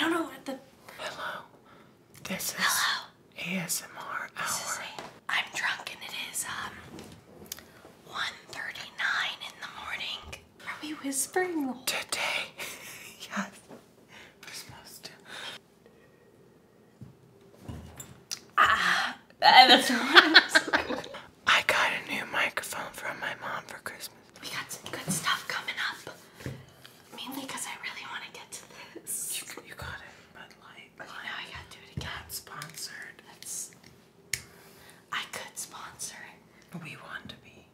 don't know what the... Hello. This is ASMR hour. I'm drunk and it is 1:39 in the morning. Are we whispering? Today. Yes. We're supposed to. That's not I got a new microphone from my mom for Christmas. We got some good stuff coming up. Mainly because I really want to get to this. You got it, but like now I gotta do it again. Not sponsored. I could sponsor it. We want to be.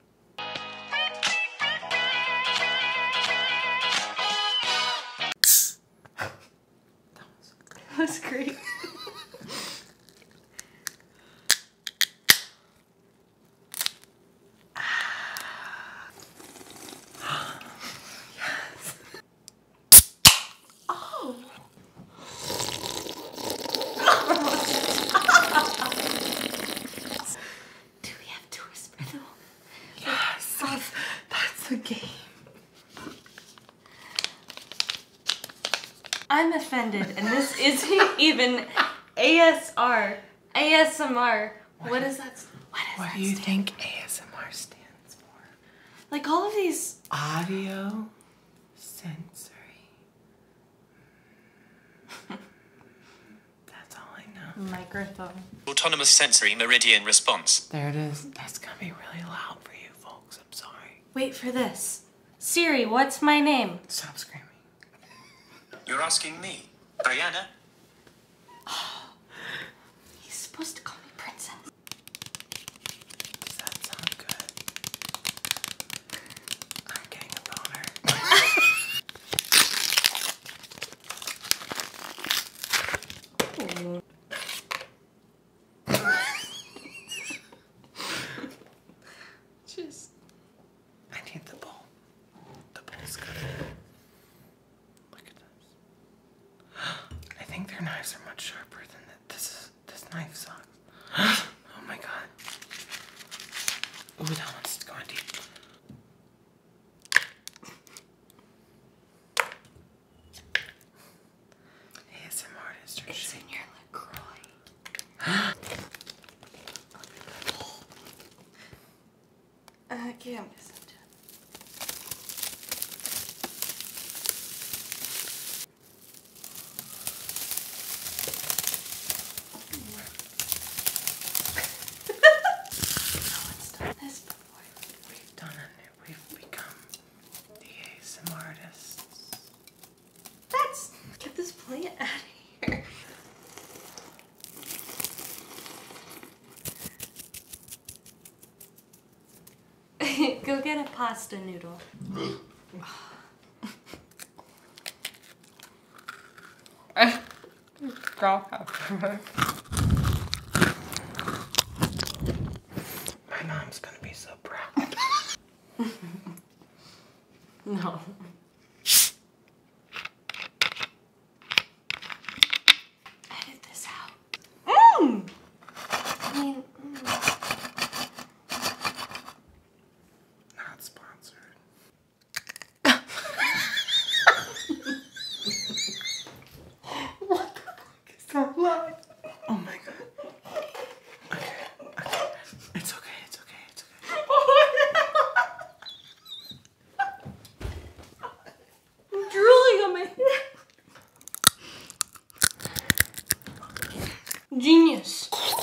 That was great. I'm offended, and this isn't even ASMR. What is that? What do you think ASMR stands for? Like all of these. Audio sensory. That's all I know. Microphone. Autonomous sensory meridian response. There it is. That's gonna be really loud for you folks. I'm sorry. Wait for this. Siri, what's my name? Stop screaming. You're asking me, Diana? He's supposed to call me princess. Does that sound good? I'm getting a boner. Just. I need the bowl. The bowl's good. Look at this. I think their knives are much sharper than that. This knife sucks. Oh my god. Ooh, that one's going deep. ASMR artist or It's shit. in your LaCroix. Okay, I'm just. We've done it. We've become the ASMR artists. Get this plant out of here. Go get a pasta noodle. My mom's gonna be so proud. No. Edit this out. I mean, Not sponsored. what the fuck is so loud? Oh my god. Okay. It's okay. I'm drooling on my head. Genius.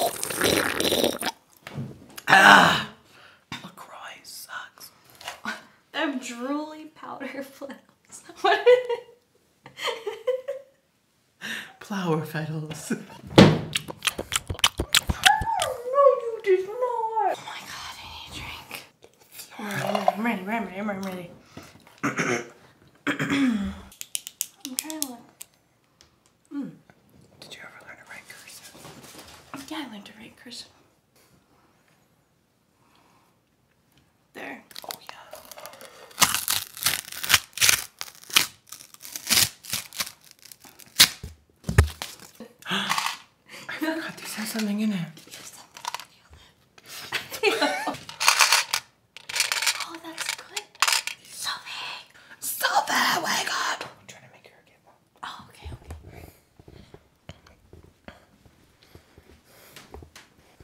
LaCroix sucks. I have drooly powder flakes. What is it? Flower petals. No, you did not. Oh my god, I need a drink. I'm ready. I'm ready. I'm trying to look. Did you ever learn to write cursive? Yeah, I learned to write cursive. There. Oh yeah. I forgot this has something in it. Oh, that's good. So big. So bad, wake up! I'm trying to make her get one. Oh, okay.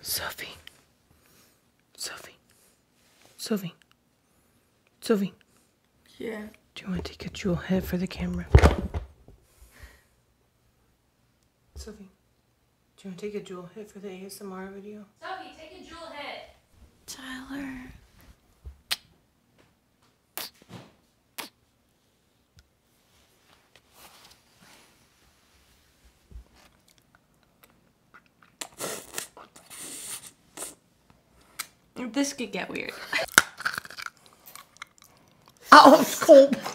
Sophie. Sophie. Sophie. Sophie. Yeah. Do you want to take a jewel hit for the camera? Sophie. Do you want to take a jewel hit for the ASMR video? Sophie, take a jewel hit. Tyler. This could get weird. Oh, it's cold.